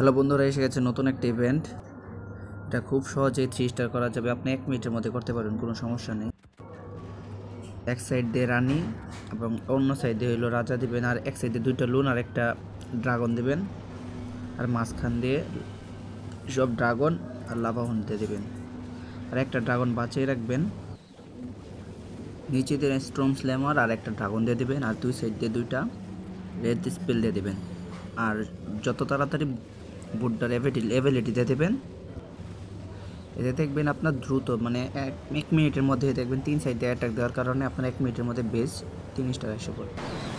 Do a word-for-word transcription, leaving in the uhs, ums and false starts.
Hello বন্ধুরা, এসে গেছে নতুন একটা ইভেন্ট। এটা খুব সহজেই থ্রি স্টার করা যাবে, আপনি এক মিনিটের মধ্যে করতে পারবেন, কোনো সমস্যা নেই। এক সাইড দিয়ে রানী এবং অন্য সাইড দিয়ে হইলো রাজা দিবেন, আর এক সাইডে দুইটা লুন আর একটা ড্রাগন দিবেন, আর মাঝখান দিয়ে সব ড্রাগন আর লাভা হুনতে দেবেন, আর একটা ড্রাগন বাঁচিয়ে রাখবেন। নিচে দিয়ে স্ট্রম স্ল্যামার আর একটা ড্রাগন দিয়ে দেবেন, আর দুই সাইড দিয়ে দুইটা রেড স্পেল দিয়ে দেবেন। আর যত তাড়াতাড়ি বুটটার এবিলিটি দিয়ে দেবেন, এতে দেখবেন আপনার দ্রুত মানে এক এক মিনিটের মধ্যে দেখবেন তিন সাইডে অ্যাটাক দেওয়ার কারণে আপনার এক মিনিটের মধ্যে বেস তিন স্টার এসে পড়ে।